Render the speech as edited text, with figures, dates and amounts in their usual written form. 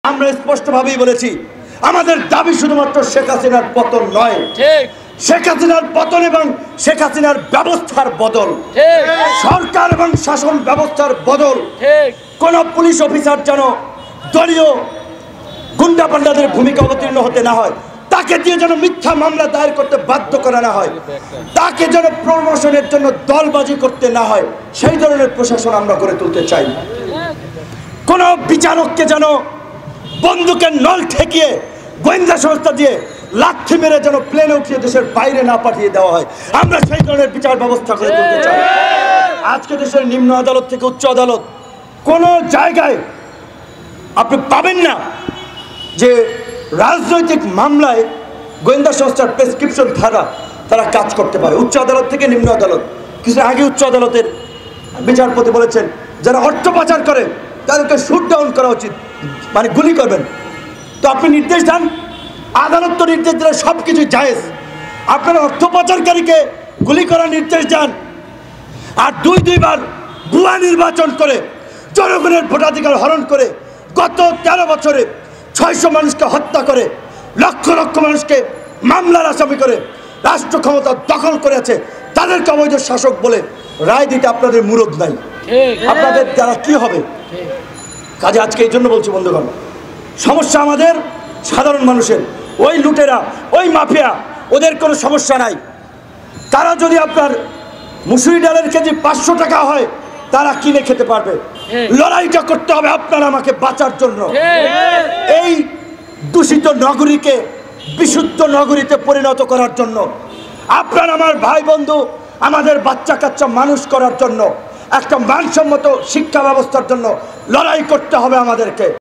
আমরা স্পষ্টভাবেই বলেছি আমাদের দাবি শুধুমাত্র শেখ হাসিনার পতন নয়, শেখ হাসিনার পতন এবং শেখ হাসিনার ব্যবস্থার বদল, সরকার এবং শাসন ব্যবস্থার বদল। কোন পুলিশ অফিসার যেন দলীয় গুন্ডা পান্ডাদের ভূমিকা অবতীর্ণ হতে না হয়, তাকে দিয়ে যেন মিথ্যা মামলা দায়ের করতে বাধ্য করা না হয়, তাকে যেন প্রমোশনের জন্য দলবাজি করতে না হয়, সেই ধরনের প্রশাসন আমরা গড়ে তুলতে চাই। কোন বিচারককে যেন বন্দুকের নল ঠেকিয়ে গোয়েন্দা সংস্থা দিয়ে লাথি মেরে যেন প্লেনে উঠিয়ে দেশের বাইরে না পাঠিয়ে দেওয়া হয়, আমরা সেই ধরনের বিচার ব্যবস্থা করে তুলতে চাই। আজকে দেশের নিম্ন আদালত থেকে উচ্চ আদালত কোনো জায়গায় আপনি পাবেন না যে রাজনৈতিক মামলায় গোয়েন্দা সংস্থার প্রেসক্রিপশন ছাড়া তারা কাজ করতে পারে। উচ্চ আদালত থেকে নিম্ন আদালত, কিছু আগে উচ্চ আদালতের বিচারপতি বলেছেন যারা অর্থ পাচার করে তাদেরকে শুট ডাউন করা উচিত, মানে গুলি করবেন। তো আপনি নির্দেশ দেন, আদালত তো নির্দেশ দিলে সব কিছু জায়েজ, আপনারা অর্থ পাচারকারীকে গুলি করার নির্দেশ দেন আর দুইবার ভুয়া নির্বাচন করে জনগণের ভোটাধিকার হরণ করে গত 13 বছরে 600 মানুষকে হত্যা করে লক্ষ লক্ষ মানুষকে মামলার আসামি করে রাষ্ট্র ক্ষমতা দখল করেছে, তাদেরকে অবৈধ শাসক বলে রায় দিতে আপনাদের মুরদ নাই। আপনাদের দ্বারা কি হবে? কাজে আজকে এই জন্য বলছি বন্ধুগণ, সমস্যা আমাদের সাধারণ মানুষের। ওই লুটেরা, ওই মাফিয়া, ওদের কোনো সমস্যা নাই। তারা যদি আপনার মুসুরি ডালের কেজি 500 টাকা হয় তারা কিনে খেতে পারবে। লড়াইটা করতে হবে আপনার আমাকে বাঁচার জন্য। এই দূষিত নগরীকে বিশুদ্ধ নগরীতে পরিণত করার জন্য, আপনার আমার ভাই বন্ধু, আমাদের বাচ্চা কাচ্চা মানুষ করার জন্য, একটা মানসম্মত শিক্ষা ব্যবস্থার জন্য লড়াই করতে হবে আমাদেরকে।